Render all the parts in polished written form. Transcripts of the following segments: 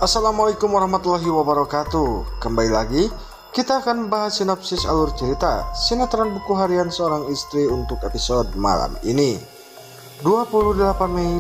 Assalamualaikum warahmatullahi wabarakatuh. Kembali lagi kita akan membahas sinopsis alur cerita sinetron buku harian seorang istri untuk episode malam ini 28 Mei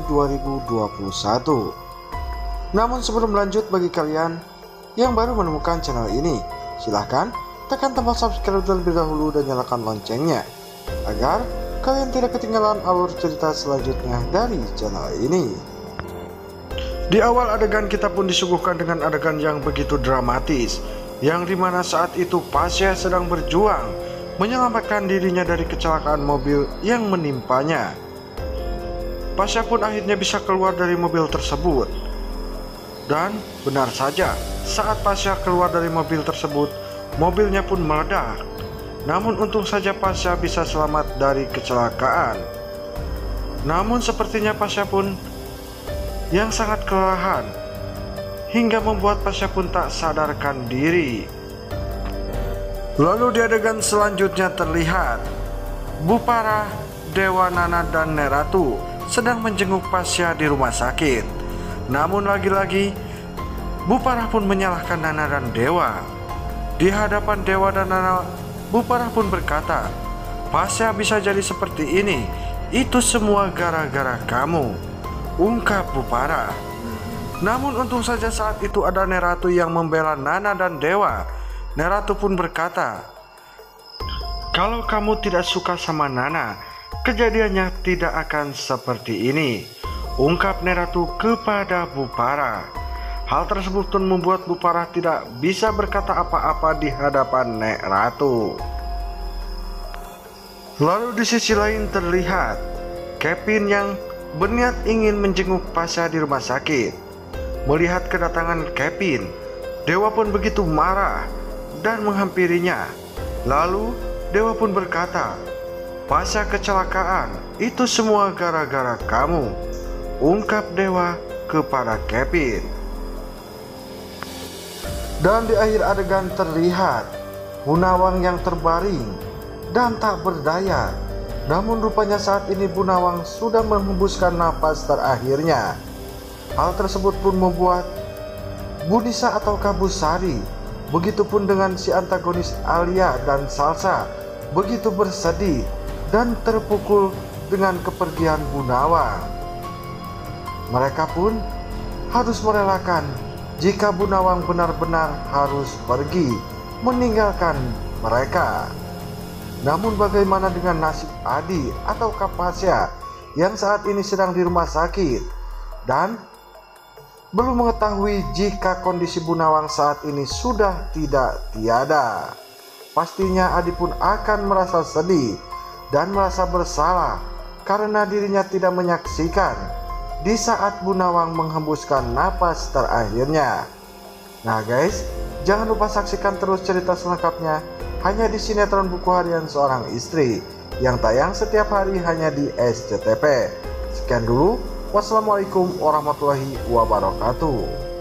2021. Namun sebelum lanjut, bagi kalian yang baru menemukan channel ini, silahkan tekan tombol subscribe terlebih dahulu dan nyalakan loncengnya agar kalian tidak ketinggalan alur cerita selanjutnya dari channel ini. Di awal adegan kita pun disuguhkan dengan adegan yang begitu dramatis, yang dimana saat itu Pasha sedang berjuang menyelamatkan dirinya dari kecelakaan mobil yang menimpanya. Pasha pun akhirnya bisa keluar dari mobil tersebut. Dan benar saja, saat Pasha keluar dari mobil tersebut, mobilnya pun meledak. Namun untung saja Pasha bisa selamat dari kecelakaan. Namun sepertinya Pasha pun yang sangat kelelahan hingga membuat Pasha pun tak sadarkan diri. Lalu di adegan selanjutnya terlihat Bu Farah, Dewa, Nana, dan Neratu sedang menjenguk Pasha di rumah sakit. Namun lagi-lagi Bu Farah pun menyalahkan Nana dan Dewa. Di hadapan Dewa dan Nana, Bu Farah pun berkata, "Pasha bisa jadi seperti ini, itu semua gara-gara kamu," ungkap Bu Farah. Namun untung saja saat itu ada Neratu yang membela Nana dan Dewa. Neratu pun berkata, "Kalau kamu tidak suka sama Nana, kejadiannya tidak akan seperti ini," ungkap Neratu kepada Bu Farah. Hal tersebut pun membuat Bu Farah tidak bisa berkata apa-apa di hadapan Neratu. Lalu di sisi lain terlihat Kevin yang berniat ingin menjenguk Pasha di rumah sakit. Melihat kedatangan Kevin, Dewa pun begitu marah dan menghampirinya. Lalu Dewa pun berkata, "Pasha kecelakaan, itu semua gara-gara kamu," ungkap Dewa kepada Kevin. Dan di akhir adegan terlihat Bu Nawang yang terbaring dan tak berdaya. Namun rupanya saat ini Bu Nawang sudah menghembuskan napas terakhirnya. Hal tersebut pun membuat Bu Nisa atau Kabus Sari, begitupun dengan si antagonis Alia dan Salsa, begitu bersedih dan terpukul dengan kepergian Bu Nawang. Mereka pun harus merelakan jika Bu Nawang benar-benar harus pergi meninggalkan mereka. Namun bagaimana dengan nasib Adi atau Pasha yang saat ini sedang di rumah sakit dan belum mengetahui jika kondisi Bu Nawang saat ini sudah tidak tiada? Pastinya Adi pun akan merasa sedih dan merasa bersalah karena dirinya tidak menyaksikan di saat Bu Nawang menghembuskan napas terakhirnya. Nah guys, jangan lupa saksikan terus cerita selengkapnya hanya di sinetron buku harian seorang istri yang tayang setiap hari hanya di SCTV. Sekian dulu, wassalamualaikum warahmatullahi wabarakatuh.